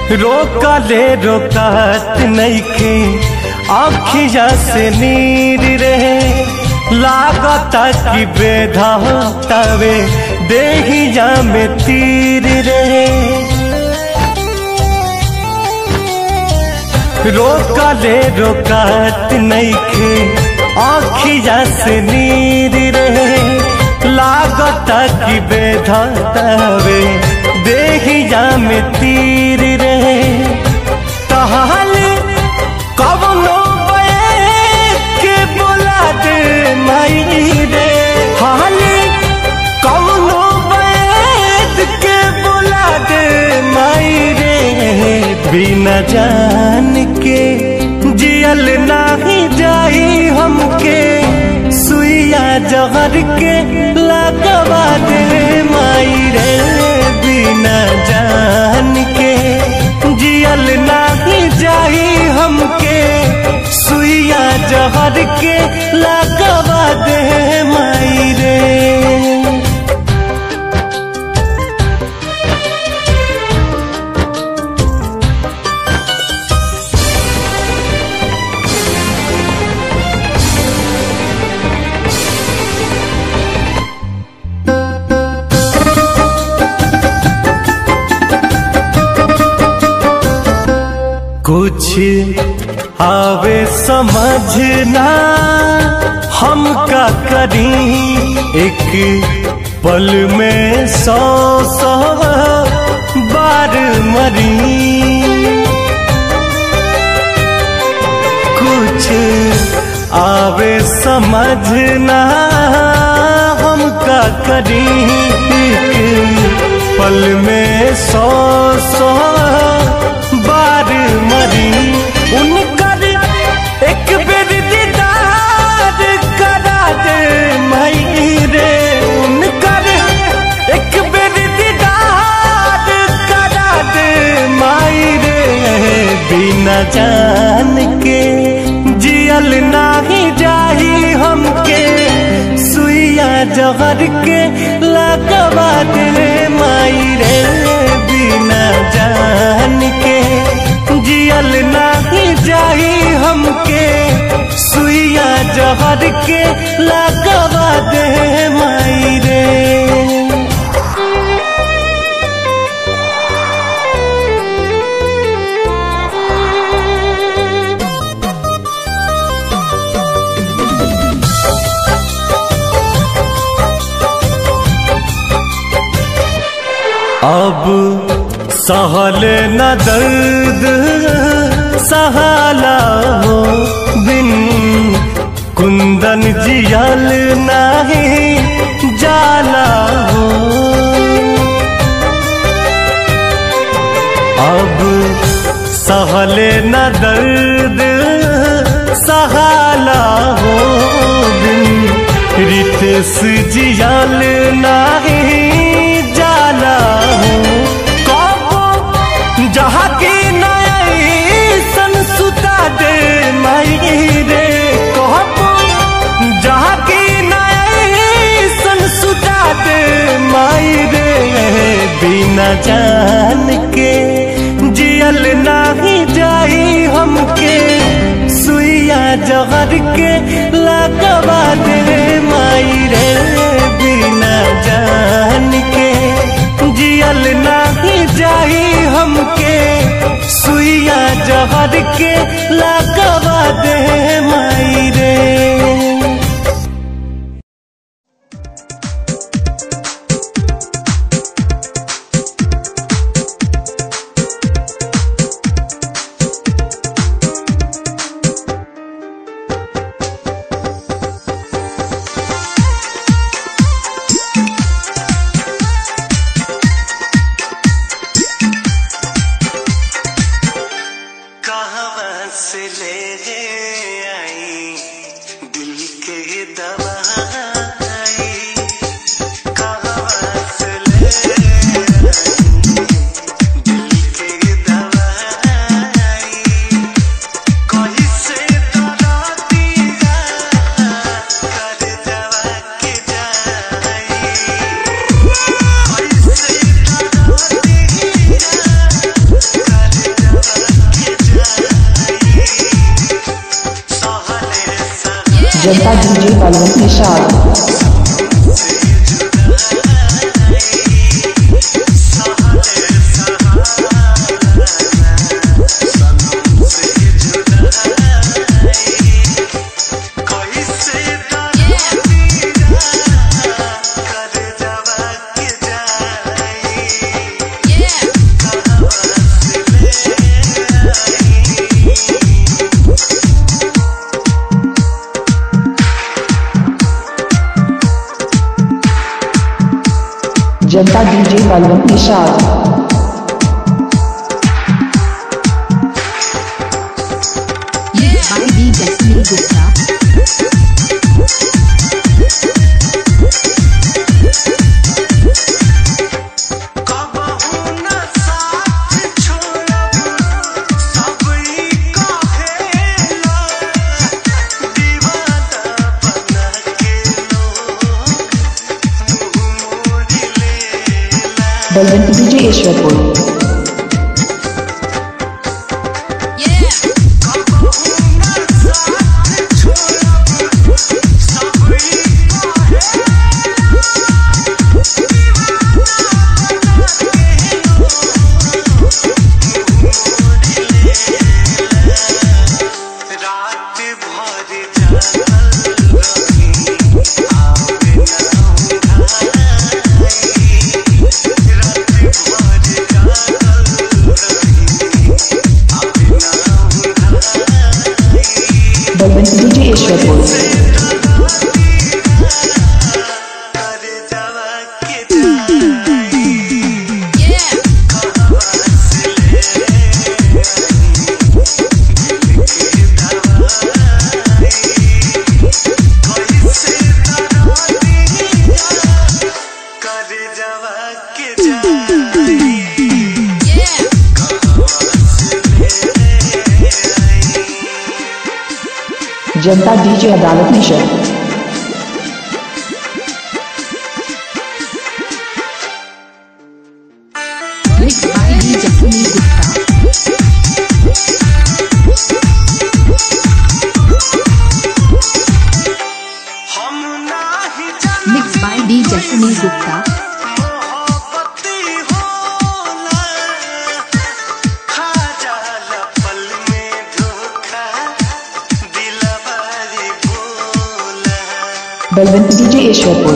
रोकले रोकात नइखे आँखिया से नीर रहे, लागता कि बेधातावे देहिया में तीर रहे। रोकले रोकात नइखे आँखिया से नीर रहे, लागता कि बेधातावे देहिया में तीर रहे। तहाले कवनो बैठ के बोला दे माई रे, हाले कवनो बैठ के बोला दे माई रे। बिना जान के जियल नाही जाई हमके, सुइया जहर के लगवा दे माई रे। बिना जान के जियल नाही जाई हमके, सुइया जहर के लगवा दे माई रे। कुछ आवे समझना हम का करी, एक पल में 100 बार मरी। कुछ आवे समझना हम का करी, एक पल में 100 बार मरी। उनकर एक बेर दीदार करा दे माई रे, उनकर एक बेर दीदार करा दे माई रे। बिना जान के जियल नाही जाई हमके, सुइया जहर के लगवा दे माई रे। बिना जान के जियल नाही जाई हमके, सुइया जहर के लगवा दे माई रे। अब सहल न दर्द सहाला हो, बिन कुंदन जियल नाही जाला हो। अब सहल न दर्द सहाला हो, बिन रितेश जियल नाही जाला हो। जहाँ की नई सन सुता दे माई रे, कहबो जहाँ की नई सन सुता दे माई रे। बिना जान के जियल नाही जाई हमके, सुइया जहर के लगवा दे माई रे। बिना जान के जियल नाही जाई हमके, सुइया जहर के लगवा दे माई रे। जनता डीजे बलवंत निषाद। जनता DJ Balwant Nishad. Balwant DJ Ishwarpur. Balwant DJ Ishwarpur. जनता DJ Adalat Nishad. Mix by DJ Sunil Gupta. Mix by DJ Sunil Gupta. Balwant DJ Ishwarpur.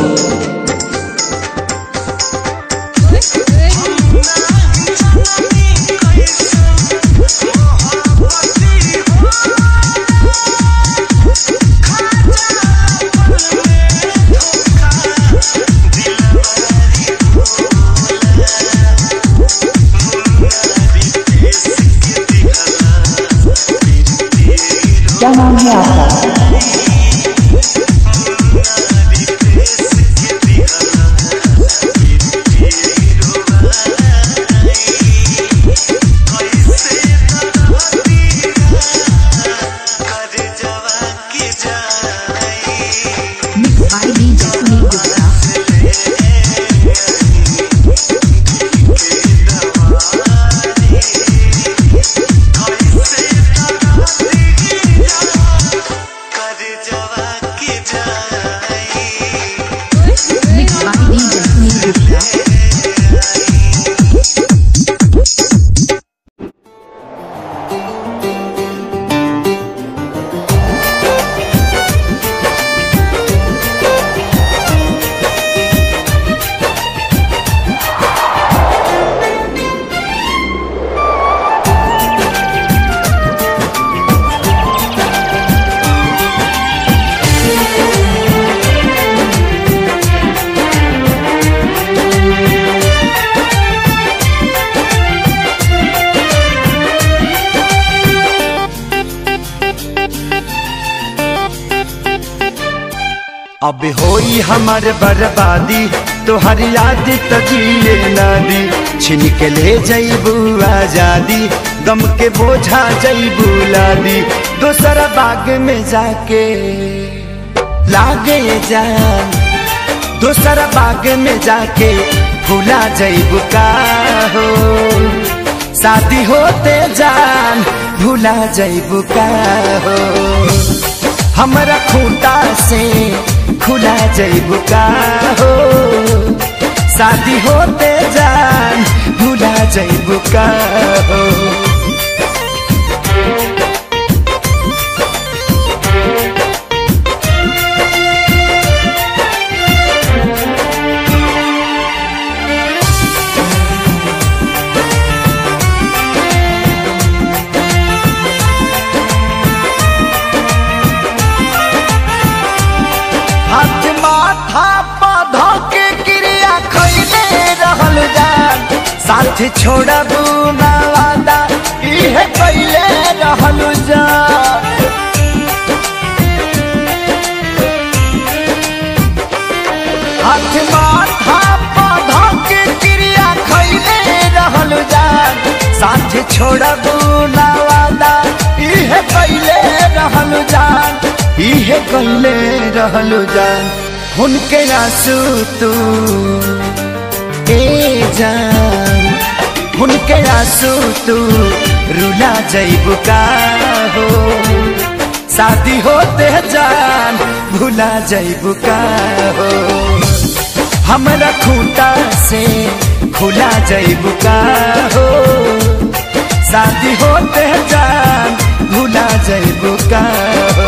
क्या नाम है आपका? अब होई हमार बर्बादी तोहर याद तजिए नादी छिन के ले जईबू आजादी गम के बोझा जईबू लादी दोसरा बाग में जाके लागे जान दोसरा बाग में जाके भूला जईबू का हो शादी होते जान भूला जईबू का हो हमरा खूंटा से खुला जइबू का हो शादी होते जान भुला जइबू का हो। हाथ माथा पौधा के क्रिया खैले रहल जान साथ छोड़बू ना वादा इहे कैले रहल जान। हाथ माथा पौधा के क्रिया खैले रहल जान साथ छोड़बू ना वादा इहे कैले रहल जान इहे कैले रहल जान। उनके आंसू तू ए जान उनके आंसू तू रुला जइबू का हो शादी होते जान भुला जइबू का हो। हमरा खूंटा से खुला जइबू का हो शादी होते जान भुला जइबू का हो।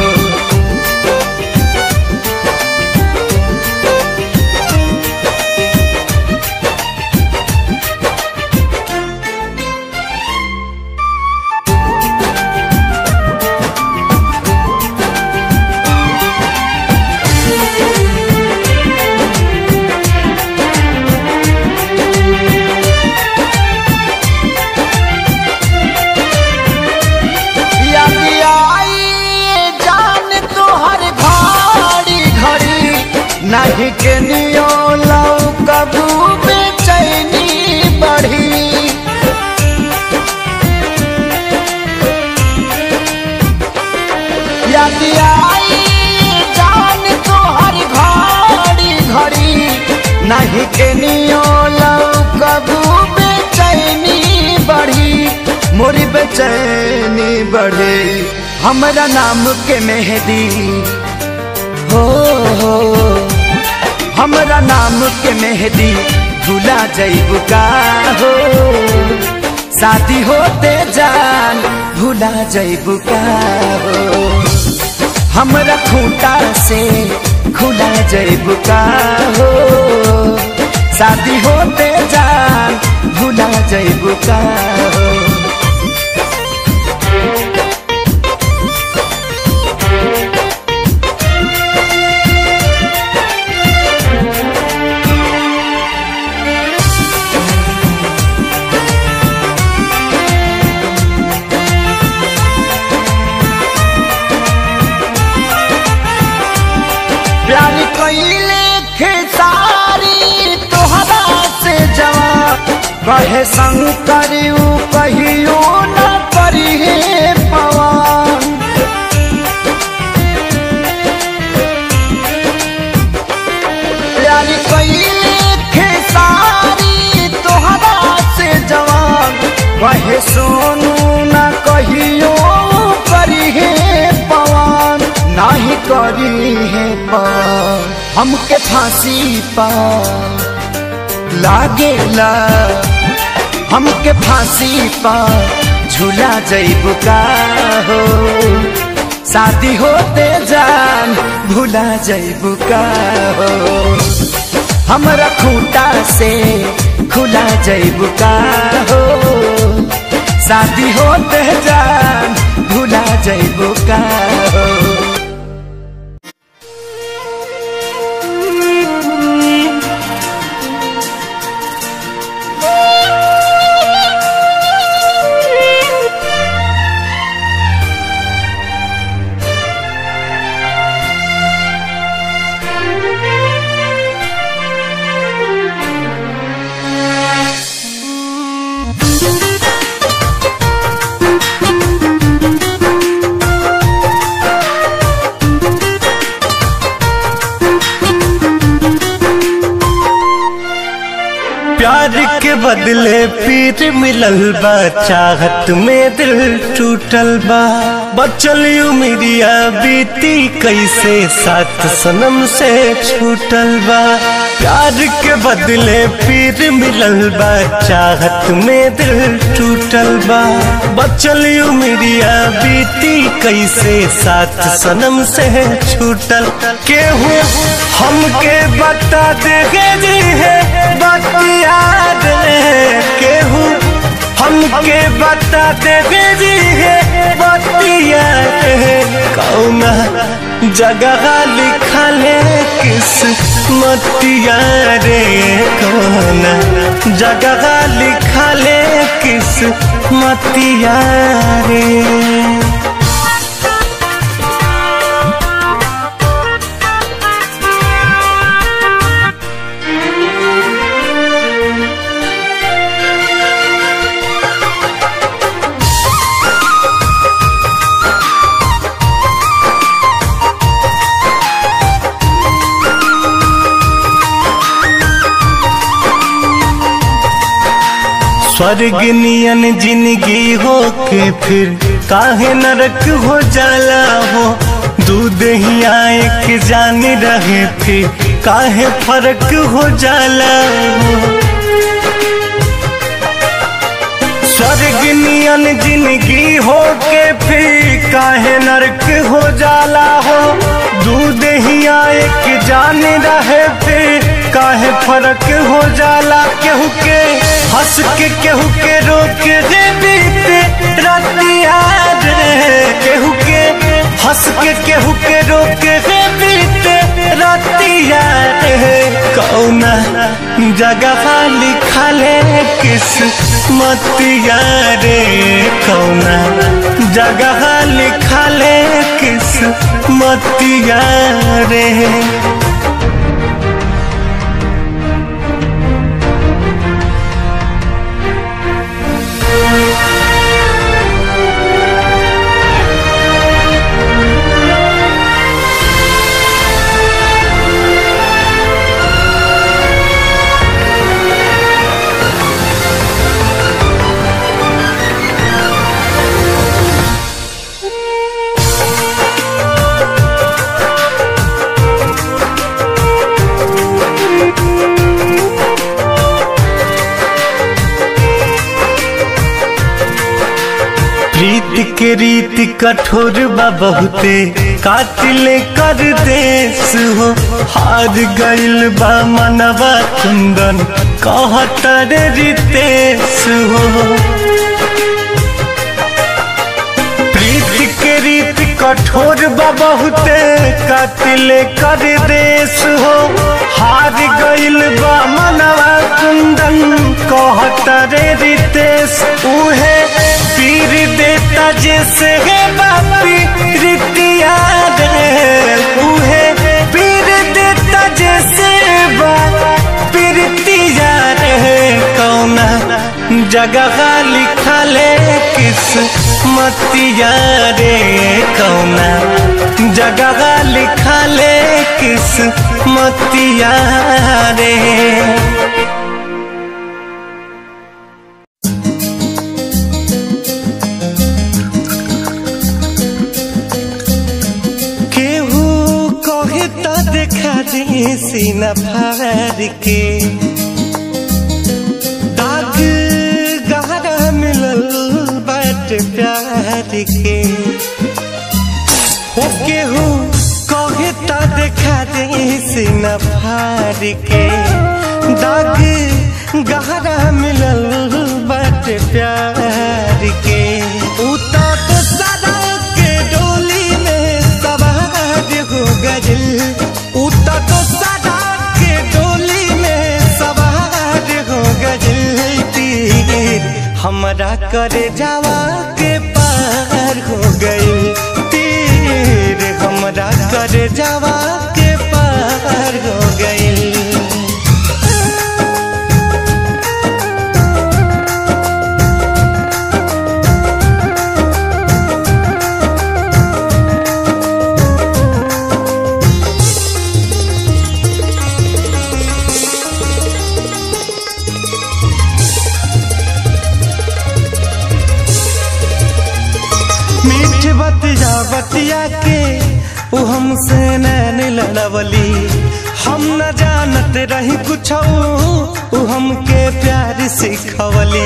नहीं के नियो लौ कबू बेचैनी बढ़ी यदि आई जान तो हर घड़ी घड़ी नहीं के नियो लौ कबू बेचैनी बढ़ी मोरी बेचैनी बढ़ी। हमरा नाम के मेहंदी हो हमरा नाम के मेहंदी भुला जइबू का हो शादी होते जान भुला जइबू का हो। हमरा खूंटा से खुला जइबू का हो शादी होते जान भुला जइबू का हो। प्यार कैले खेसारी तोहरा से जवाब कहे संग करियो कहियो न करिहे पवन। प्यार कैले खेसारी तोहरा से जवाब कहे सोनू न कहियो करिहे पवन नहीं करी है पार हमके फांसी पा लागेला हमके फांसी पा झूला जइबू का हो शादी होते जान भुला जइबू का हो। हमरा खूंटा से खुला जइबू का हो शादी होते जान भुला जइबू का हो। प्यार के बदले पीर मिलल बा, चाहत में दिल टूटल बा। बचल उमिरिया बीती कैसे साथ सनम से छूटल बा। प्यार के बदले पीर मिलल बा, चाहत में दिल टूटल बा। बचल उमिरिया बीती कैसे साथ सनम से छूटल। केहू हमके बता देगे जी है बतिया रे, केहू हमके बता देगे जी है बतिया रे। कौना जगह लिखल है किस्मतिया रे, कौना जगह लिखल है किस्मतिया रे। स्वर्ग नियन जिंदगी हो के फिर काहे नरक हो जाला हो। दूध ही आए के जान रहे फिर काहे फर्क हो जाला हो। स्वर्ग नियन जिंदगी हो के फिर काहे नरक हो जाला हो। दूध ही आए के जान रहे फिर काहे फर्क हो जाला। केहू के हंस के केहू के रोक दे बीते रतिया रे, केहू के हंस के केहू के रोक दे बीते रतिया रे। कौना जगह लिखल है किस्मतिया रे, कौना जगह लिखल है किस्मतिया रे। प्रीत के रीत कठोर बा बहुते, कातिल कर देश हो। हार गइल बा मनवा कुंदन कहतर रितेश हो। प्रीत के रीत कठोर बा बहुते, कातिल कर देश हो। हार गइल बा मनवा कुंदन कहतर रितेश। उहे पीर देता जैसे है बापी रितिया रे, उहे पीर देता जैसे बापी रितिया रे। कौना जगह लिखल है किस्मतिया रे, कौना जगह लिखल है किस्मतिया रे। सीना फाड़ के दाग गहरा मिलल बाट प्यार के। हो केहू कहे ता देखा दे सीना फाड़ के दाग गहरा मिलल बाट प्यार के। उता तो सदा के डोली में सवार हो गइल, उता तो सदा के डोली में सवार हो गइल। तीर हमरा करे जावा के पार हो गइल, तीर हमरा करे जावा के पार हो गइल। बतिया के उ हमसे नैन लड़वली। हम न जानत रही कुछ उ हमके प्यार सिखवली।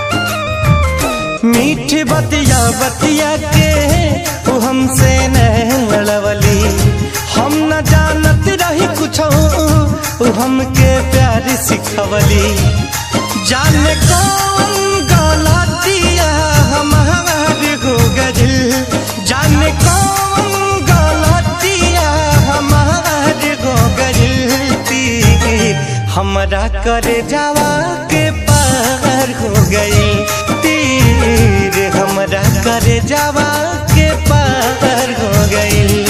मीठी बतिया बतिया के उ हमसे नैन लड़वली। हम न जानत रही कुछ उ हमके प्यार सिखवली। जाने कौन गलतिया हमारे हो गइल, जाने कौन गलतिया हमारे हो गइल। तीर हमरा करे जावा के पार हो गई, तीर हमरा करे जावा के पार हो गई।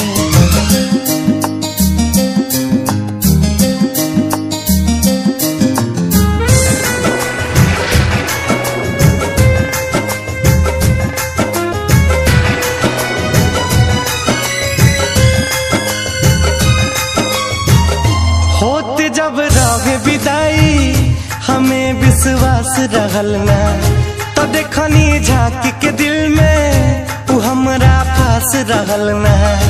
होत जब रहे विदाई हमें विश्वास रहल ना, तो देखनी झांकी के दिल में उ हमरा पास रहल ना।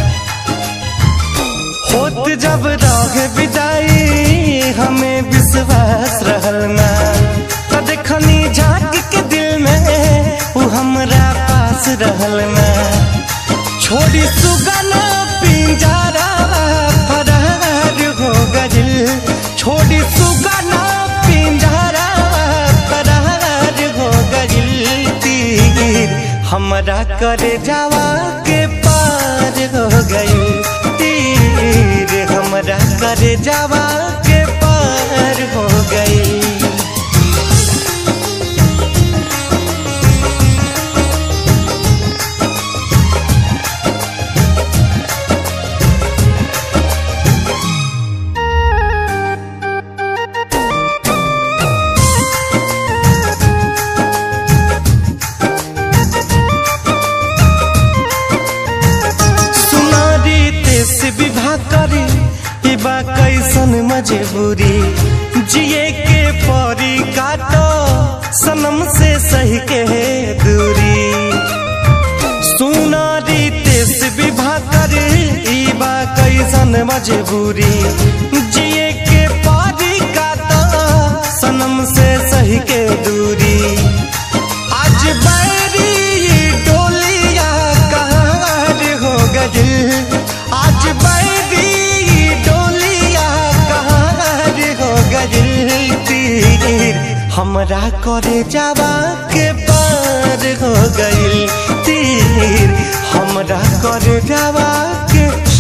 होत जब रहे विदाई हमें विश्वास रहल ना, तो देखनी झांकी के दिल में उ हमरा पास रहल ना। छोड़ी सुगना पिंजरा फरार हो गइल, छोड़ी सुगना पिंजरा फरार हो गइल। तीर हमरा करे जावा के पार हो गइल, तीर हमरा करे जावा के पार हो गइल। कैसन मजबूरी जिए के परी काटो सनम से सही के दूरी। सुनारी तेस विवाह करे बा कैसन मजबूरी जिए के परी काटो सनम से सही के दूरी। आज बैरी डोलिया कहाँ हो गई, आज बैरी तीर हमरा करे जावा के पार हो गइल, तीर हमरा करे जावा के।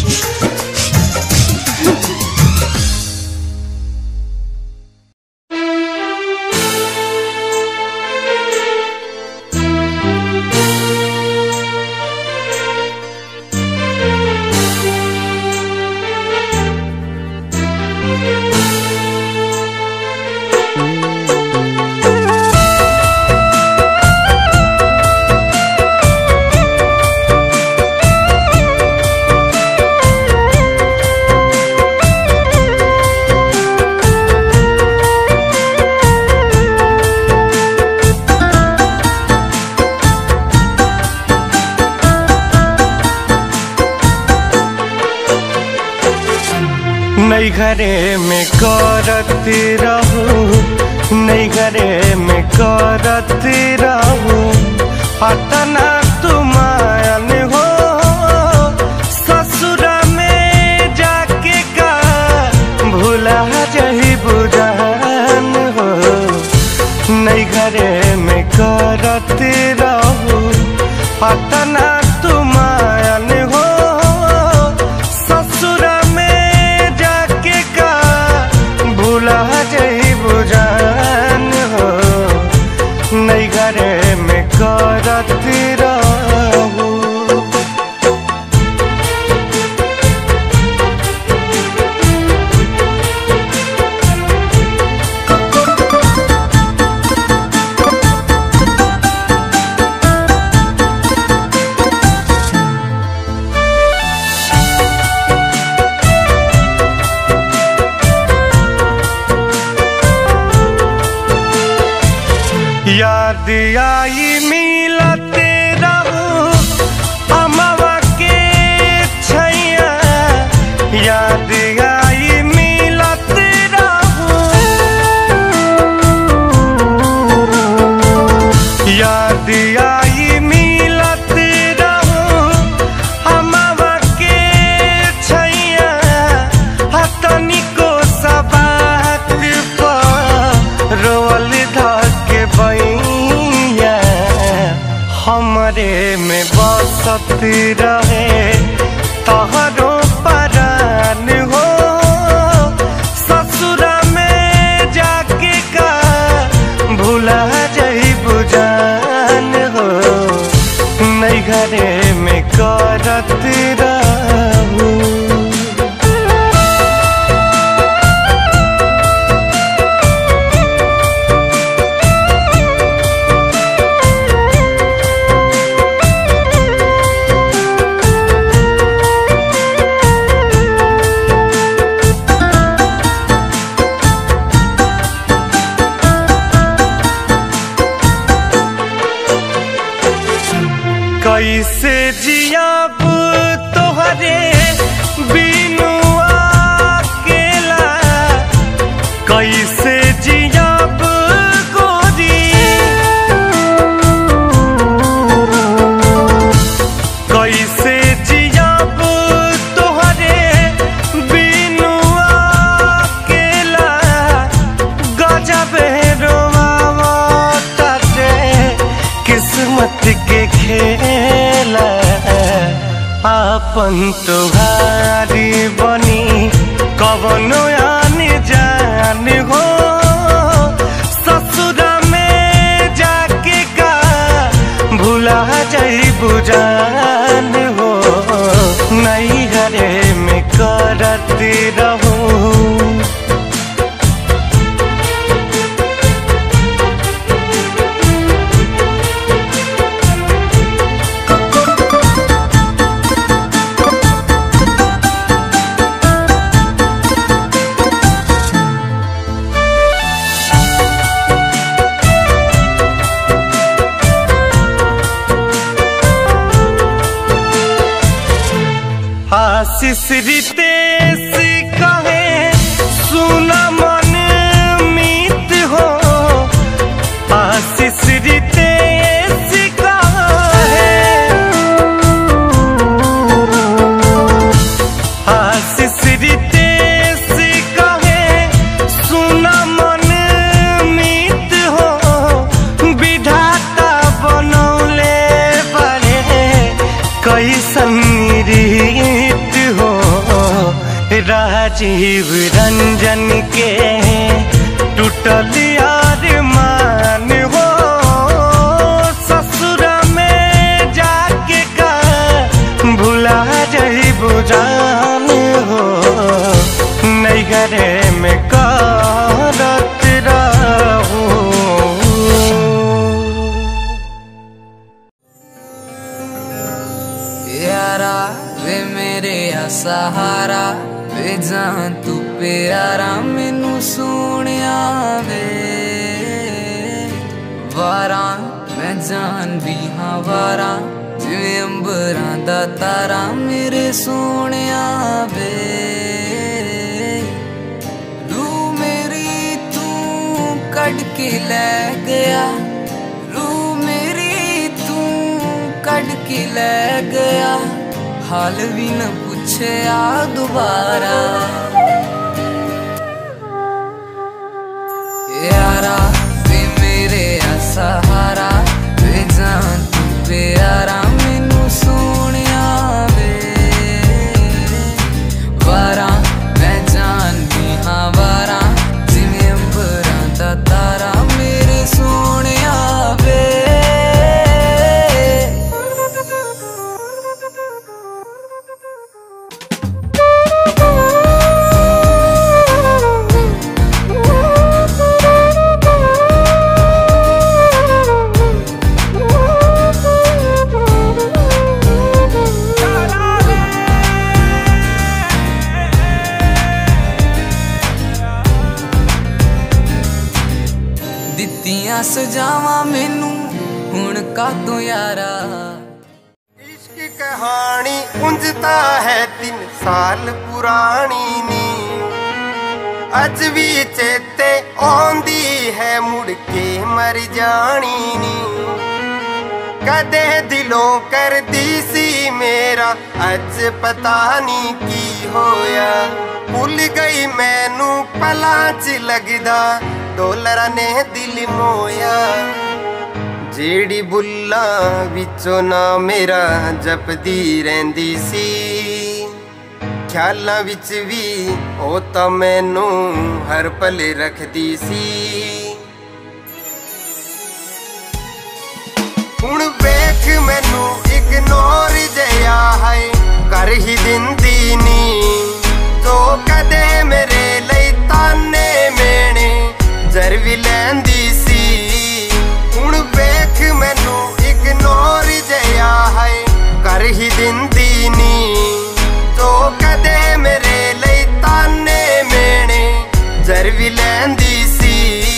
नई घरे में करती रहूं, नई घरे में करती रहूं। अतना तुमायन हो ससुरा में जाके का भूला जही बुझान हो। नई घरे में करती रहूं, अतना तुमायन हो ससुरा में जाके का भूला जही बुझान हो। नई घरे में करती रहूं। याद आई मिलते रहूं अमवा के बसत रहे तोहरो परान हो। ससुरा में जाके का भूला जाइबू जान हो। नई घरे में करत रहू। कैसे जियाब तोहरे बिनु अकेला, कैसे जियाब गोरी, कैसे जियाब तोहरे बिनु अकेला। गजबे रोवावता से किस्मत के खेला। आपन तोहारी बनी कवनो आने जान हो। ससुरा में जाके का भूला जाइबू जान हो। नई घरे में करत रहू। आशीष रितेश कहे सुना मन मीत हो। आशीष रितेश कहे, आशीष रितेश कहे सुना मन मीत हो। विधाता बनौले बड़े कैसन रीत हो। राजीव रंजन के टूटल अरमान हो। ससुरा में जाके का भूला जाइबू जान हो। नई घरे में करत रहू। यारा वे मेरे सहारा वे जान तू प्यारा मैनू सोनिया वे। वारा मैं जान भी हाँ वारा जिवें अंबरां दा तारा मेरे सोनिया वे। रूह मेरी तू कट के ले गया, रूह मेरी तू कट के ले गया। हाल भी न पूछया दोबारा। यारा वे मेरे सहारा वे जान तू प्यारा मैनू सोनिया वे। वारा मैं जान भी हाँ वारा जिवें अंबरां दा तारा मेरे सोनिया वे। दित्तियां सजावां मैनू हुण कातों यारा। इश्क कहानी उंजता है 3 साल पुरानी नी। अज भी चेते आंदी है मुड़ के मर जानी नी। कदे दिलों कर दी सी मेरा अज पता नहीं की होया। भुल गई मैनू पलां च लगदा डॉलर ने दिल मोया। जेड़ी बुल्ला विचों ना मेरा जपदी रहिंदी सी ख्यालां विच भी ओ तां मैनू हर पल रखदी सी हुण वेख मैनू इग्नोर जिहा है कर ही दिंदी नी तो कदे मेरे लई ताने मेने जर भी लैंदी सी हुण वेख मैनू इग्नोर जिहा है कर ही दिंदी नी तो कदे मेरे लई ताने मेने जर भी लैंदी सी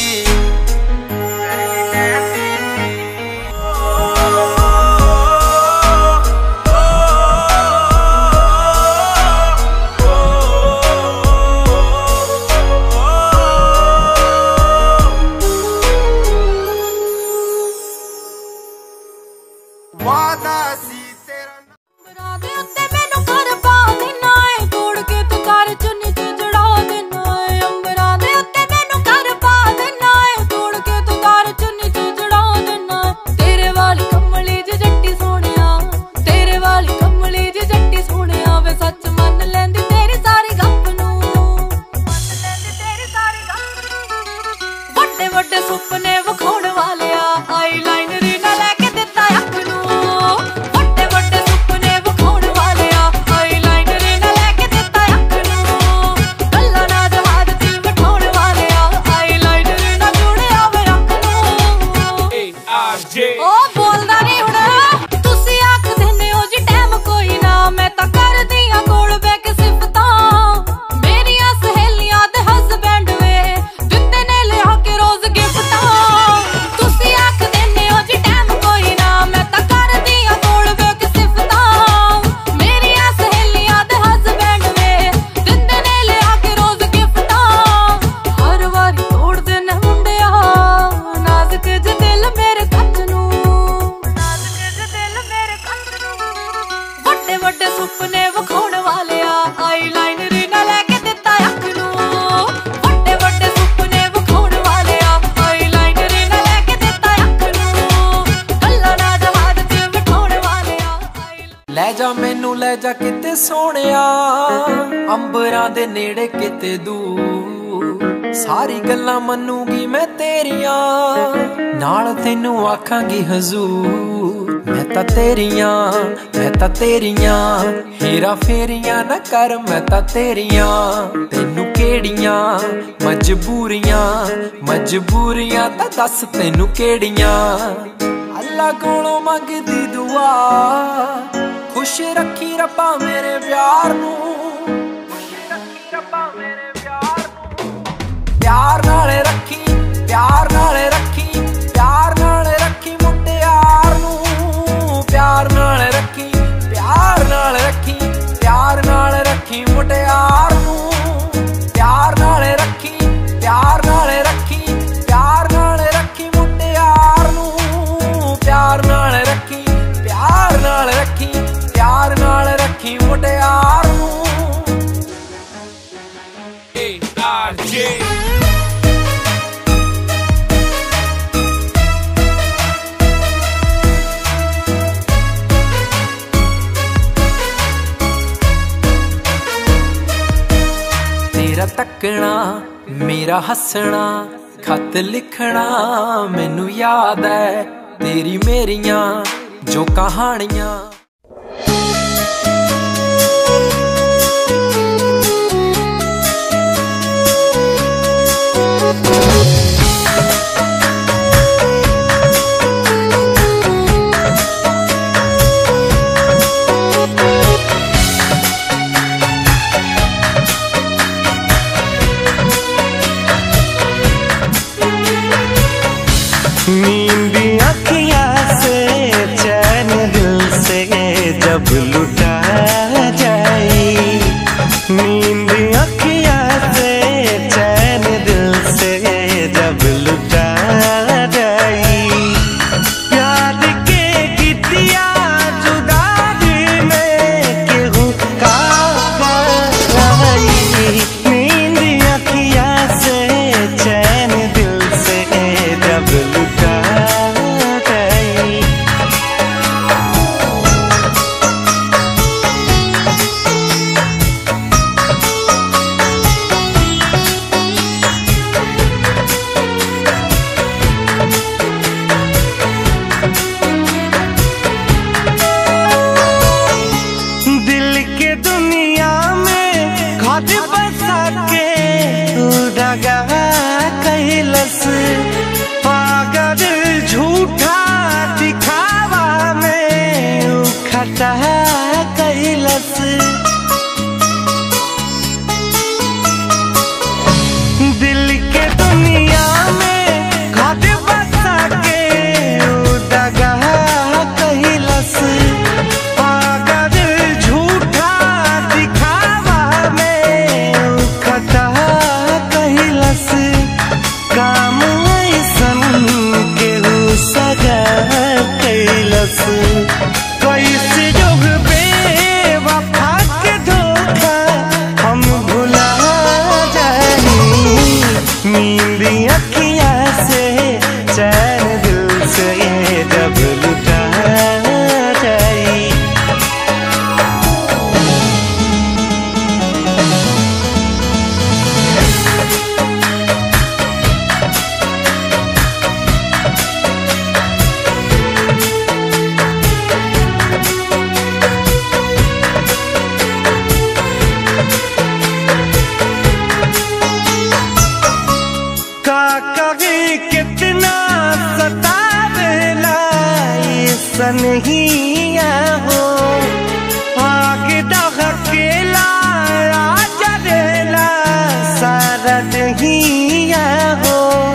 वादा सी तेरा राधे उत्ते मैनू कर पा देना है तोड़ के तू तार चुन्नी च जड़ा देना है अंबरा दे उत्ते मैनू कर पा देना है तोड़ के तू तार चुन्नी च जड़ा देना है तेरे वाली कमली ज जट्टी सोहणिया तेरे वाली कमली ज जट्टी सोहणिया वे सच मन लैंदी तेरी सारी गप नू मन लैंदी तेरी सारी गप नू वड्डे वड्डे सुपने विखाउण वालिया आई लाइनर ना लेके दित्ता अख नू मैनू लै जा किते सोहणिया अंबरां दे नेड़े किते दूर सारी गल्लां मनूगी मैं तेरियां नाल तैनू आखांगी हजूर मैं तां तेरियां हेरा फेरियां ना कर मैं तां तेरियां तैनू केड़ियां मजबूरियां तां दस तैनू केड़ियां अल्लाह कोलों मंगदी दुआ खुश रखी रब्बा मेरे प्यार नू प्यार नाल रखी प्यार नाल रखी प्यार नाल रखी मुटियार नू प्यार नाल रखी प्यार नाल रखी प्यार नाल रखी मुटियार नू प्यार नाल रखी प्यार नाल रखी प्यार नाल रखी मुटियार नू प्यार नाल रखी प्यार नाल रखी प्यार नाल रखी मुटियार नू तेरा तकना मेरा हसना खत लिखना मैनू याद है तेरी मेरियां जो कहानियां नींद अखियाँ से चैन दिल से जब लुटा जाए नींद अखियाँ से चैन दिल से जब लुटा जाए प्यार के गीतिया जुदा दिल में केहू का गाई नींद अखियाँ से चैन दिल से जब लुटा कितना सतावेला ये सनहिया हो आगे दहकेला जरेला सारा दहिया हो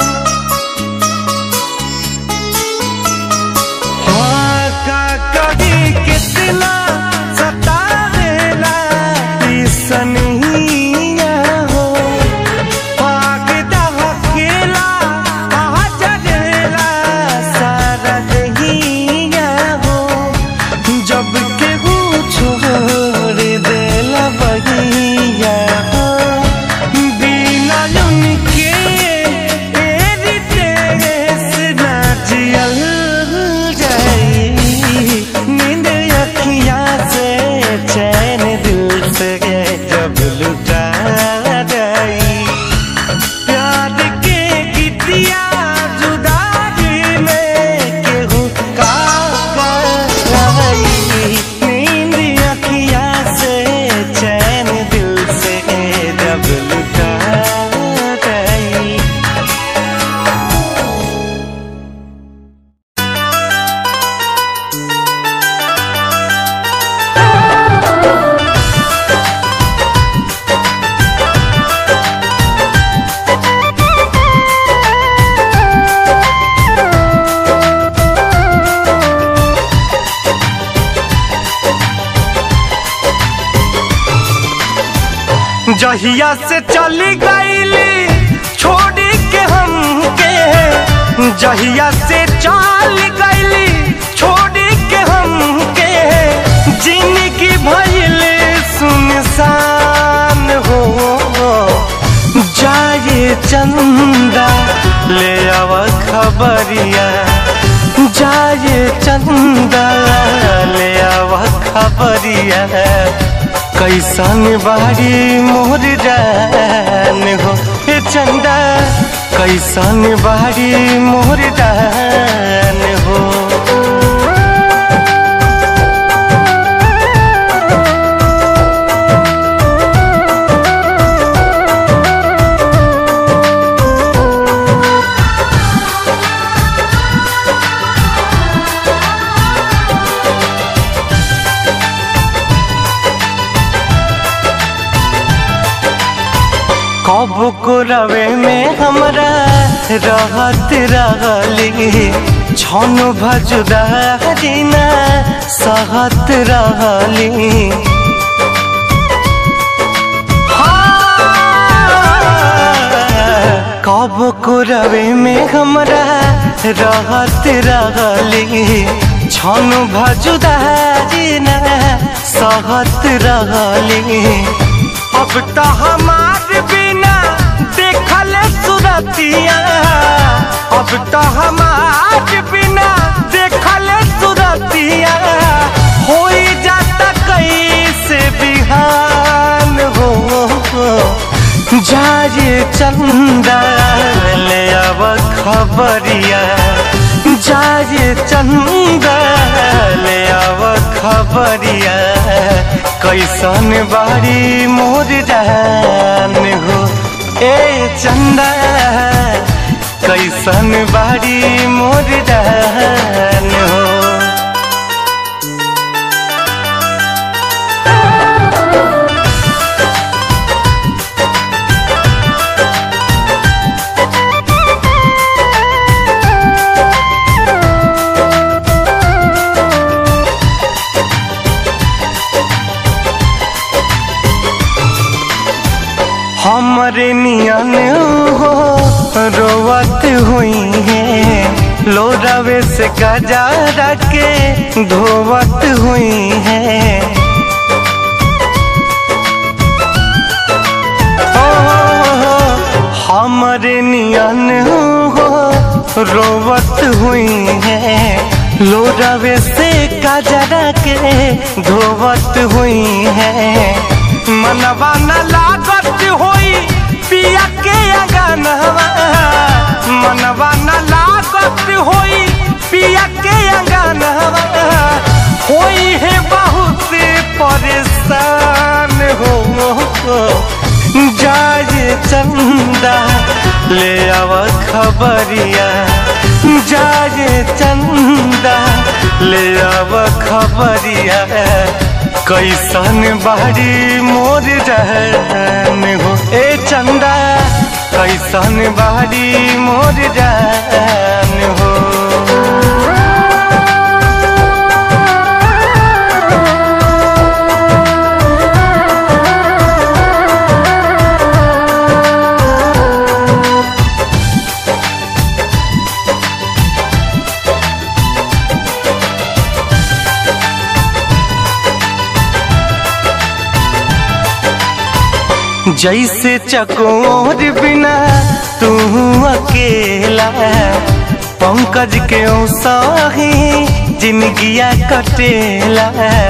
हाँ का कभी कितना सतावेला ये सनहिया हो आगे दहकेला जरेला सारा दहिया हो जब केहू छोड़ देला बहिया हो बिना उनके एरी देश ना जियल जाई नींद अखियाँ से चैन दिल से जब लुटा जाई प्यार के गीतिया जुदाई में केहू का कराई नींद अखियाँ से चैन दिल से जब लुटा जाई। जहिया से चली गईली छोड़ के हमके जहिया से चल गईली छोड़ के हमके जिंदगी भइल सुनसान हो जाए चंदा ले आव खबरिया जाए चंदा ले आव खबरिया कैसन बारी मोर जान हो ए चंदा कैसन बारी मोर जान हो कब को रवे में हमरा रहत रहली छन भजुदारी ना सहत रहली कब को रवे में हमरा रहत रहली छन भजुदारी ना सहत रहली अब तो हमार बिना देखल सुरतिया अब तो हमार बिना देखल सुरतिया हो जाता कैसे बिहान हो जाए चंदा ले आव खबरिया जाए चंदा ले आव खबरिया कैसन बारी मोर जान हो ए चंदा कैसन बारी मोर जान हो हमरे नियन हो रोवत हुई है लोरावे से गजारा के धोवत हुई है हमरे नियन हो रोवत हुई है लोरावे से गजारा के धोवत हुई है मनवा न लागत होई पिया के अंगनवा मनवा न लागत होई पिया के अंगनवा होई है बहुत परेशान हो जाए चंदा ले आवा खबरिया जाए चंदा ले आवा खबरिया कैसन बाड़ी मोर रहन हो ए चंदा कैसन बाड़ी मोर रहन हो। जैसे चकोर बिना तू अकेला पंकज के साही जिंदगिया कटेला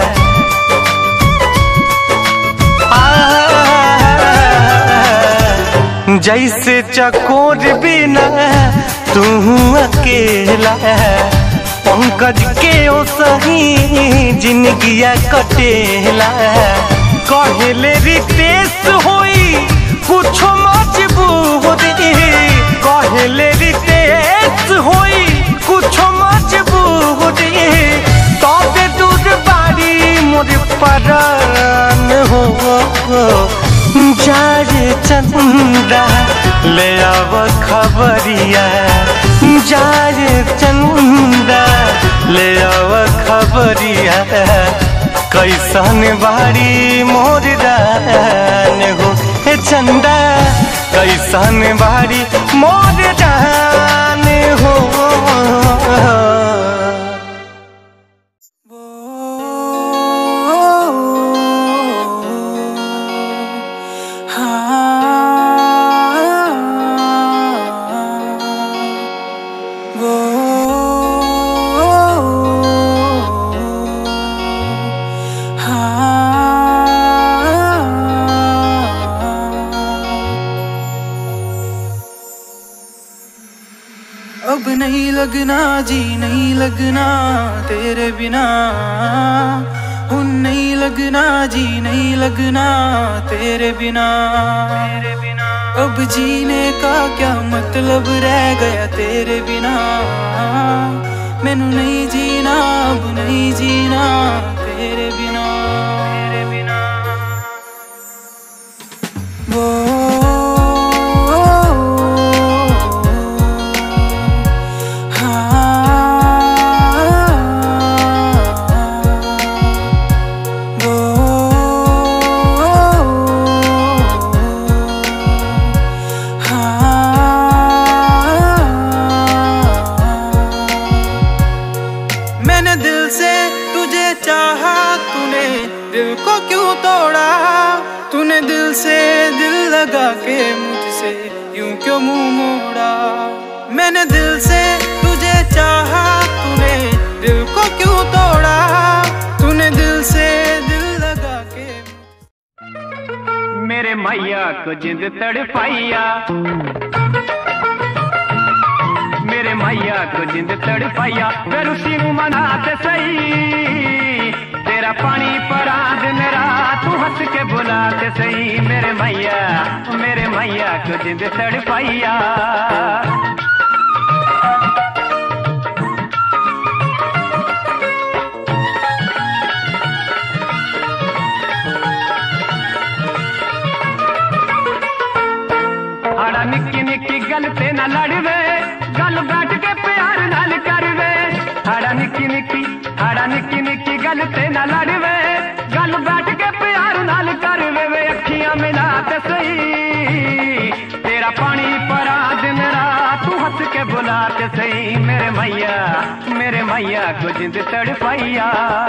जैसे चकोर बिना तू अकेला पंकज के साही जिंदगिया कटेला कहले रितेश होई कुछ मजबूरी कहले रितेश होई कुछ मजबूरी तबे दूर बाड़ी मोर परान हो जाए चंदा ले आव खबरिया जाए चंदा ले आव खबरिया कैसन बाड़ी मोर रहन हो हे चंदा कैसन बाड़ी मोर रहन हो। अब नहीं लगना जी नहीं लगना तेरे बिना नहीं लगना जी नहीं लगना तेरे बिना अब जीने का क्या मतलब रह गया तेरे बिना मैनू नहीं जीना अब नहीं जीना तेरे बिना वो के मुझसे यूं क्यों मुंह मोड़ा मैंने दिल से तुझे चाहा तूने दिल को क्यों तोड़ा तूने दिल से दिल लगा के मेरे मैया को जिंद तड़पाइया मेरे मैया को जिंद तड़पाइया फिर उसी ਨੂੰ मनाते सही तेरा पानी परा दिन रात तू हंस के बुलाते सही मेरे मैया को जिंद तड़पाइया हाड़ा निक्की निक्की गल ते ना लड़वे गल बैठ के प्यार नाल करवे हाड़ा निक्की निक्की गल ते ना लड़वे गल बैठ के प्यार नाल करवे वे अखियां मिला ते सही तेरा पानी परा दिन रात तू हंस के बुलाते सही मेरे मैया को जिंद तड़पाइया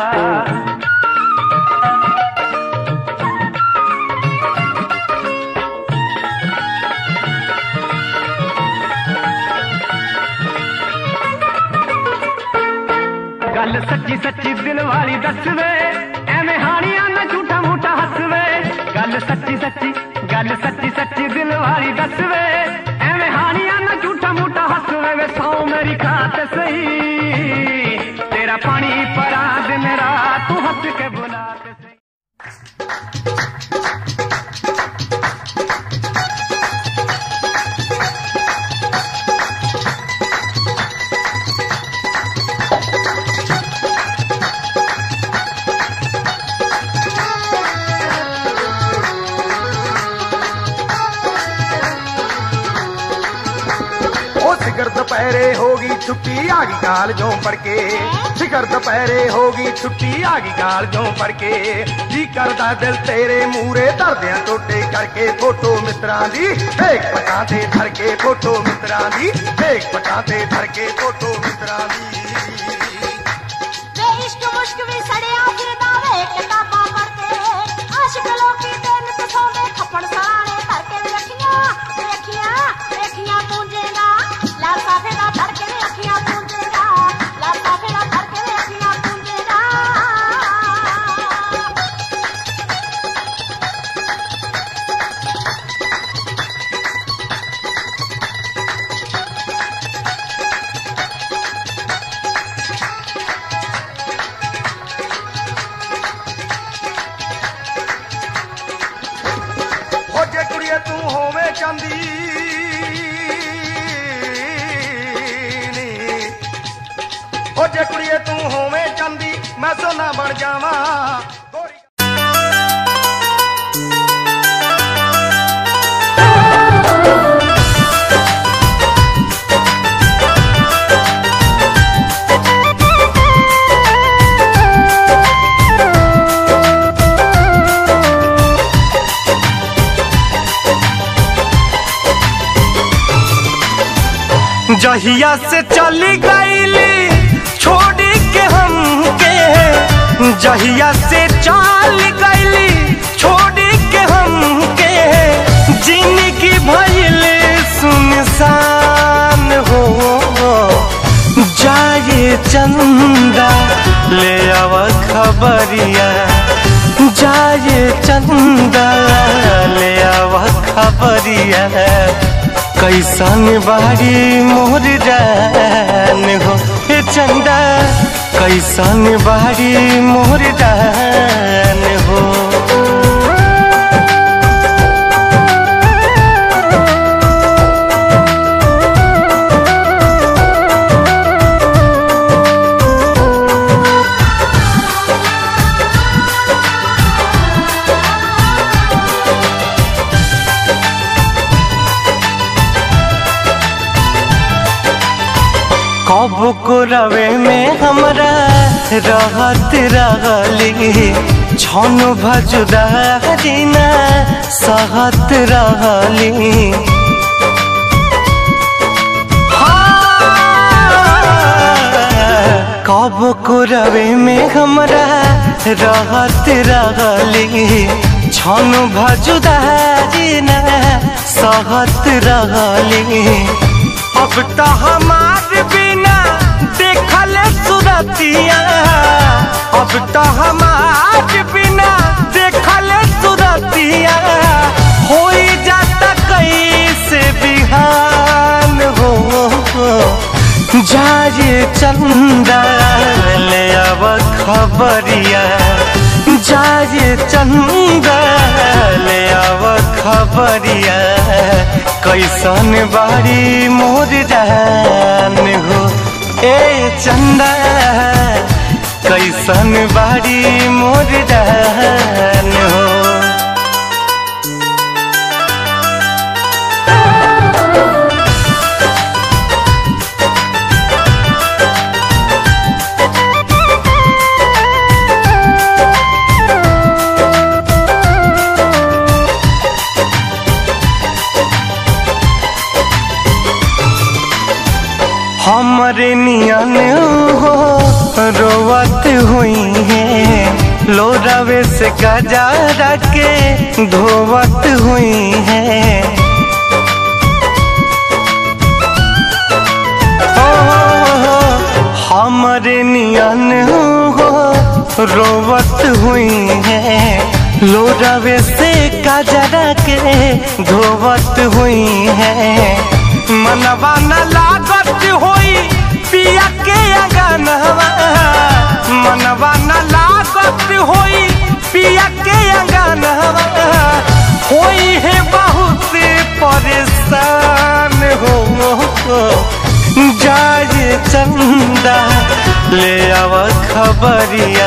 गल सच्ची सच्ची दिल वाली दसवे एवें हानियां ना झूठा मूठा हसवे गल सच्ची सच्ची दिल वाली दसवे एवें हानियां ना झूठा मूठा हसवे वे सौ मेरी खात सही तेरा पानी परा दिन रात तू हंस के बुलाते सही दोपहरे होगी छुट्टी आगी कॉलेजों पढ़ के फिकर दोपहरे होगी छुट्टी आगी कॉलेजों पढ़ के जी करदा दिल तेरे मूरे धरदे टोटे करके फोटो मित्रां दी फेक पटाते धर के फोटो मित्रां दी फेक पटाते धर के फोटो मित्रां दी वे इश्क मुश्क भी सड़िया फिरदा वे किताबां पढ़ते आशिक लोकी दिन तो सोने थप्पड़ सराने धरके वे अखियां पूंजेगा लाल साफे दा धरके वे अखियां पूंजेगा लाल साफे दा धरके वे अखियां पूंजेगा तू होवे चांदी ओ जे कुड़िए तू होवे चांदी मैं सोना बन जावा जहिया से चली गईली छोड़ के हमके जहिया से चल गईली छोड़ के हमके जिंदगी भइल सुनसान हो जाए चंदा ले आव खबरिया जाए चंदा ले आव खबरिया कैसन बारी मोर जान हो हे चंदा कैसन बारी मोर जान हो कब को रवे में हमरा रहत रहली छन भजुदारी ना सहत रहली कब को रवे में हमरा रहत रहली छन भजुदारी ना सहत रहली अब तो हमार बिना देखल सुरतिया अब तो हमार बिना देखल सुरतिया हो जाता कैसे बिहान हो जाए चंदा ले आव खबरिया जाए चंदा ले आव खबरिया कैसन बारी मोर जान हो ए चंदा कैसन बारी मोर जान हो हमरे नियन हो रोवत हुई है लोरावे से गजा के धोवत हुई है हमरे नियन हो रोवत हुई है लोरावे से गजा के धोवत हुई है मनवा न लागत होई पिया के अंगनवा मनवा न लागत होई पिया के अंगनवा होई है बहुत परेशान हो जाए चंदा ले आव खबरिया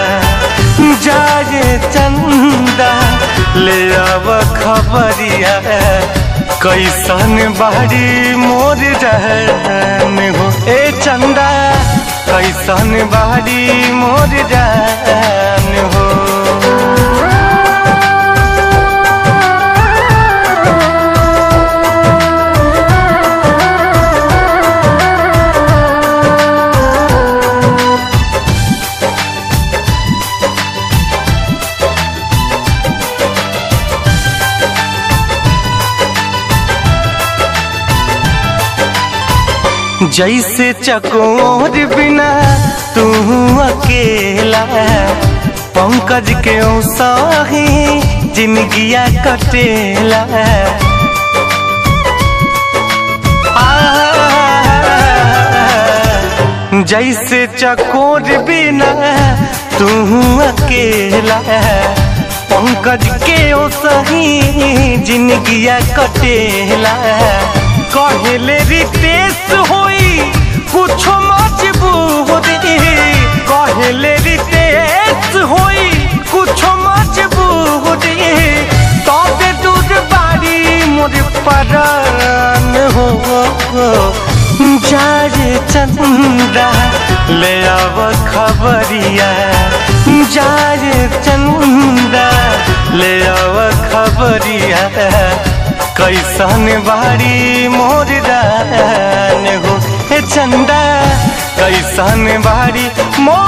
जाए चंदा ले आव खबरिया कैसन बाड़ी मोर रहन हो ए चंदा, कैसन बाड़ी मोर रहन हो। जैसे चकोर बिना तू अकेला, पंकज के साही जिंदगिया कटेला। जैसे चकोर बिना तू अकेला, पंकज के साही जिंदगिया कटेला। कहले रितेश होई कुछ मजबूरी, कहले रितेश होई कुछ मजबूरी, तबे दूर बाड़ी मोर परान हो। जारे चंदा ले आव खबरिया, जारे चंदा ले आव खबरिया, कैसन बाड़ी मोर रहन हो ए चंदा, कैसन बाड़ी मोर